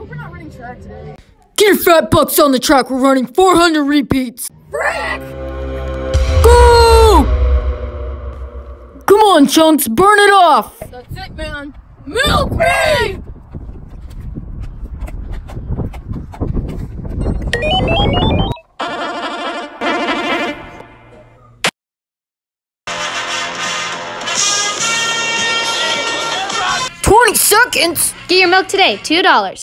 hope we're not running track today. Get your fat butts on the track. We're running 400 repeats. Frick! Go! Come on, Chunks, burn it off. That's it, man. Milk me! Seconds. Get your milk today, $2.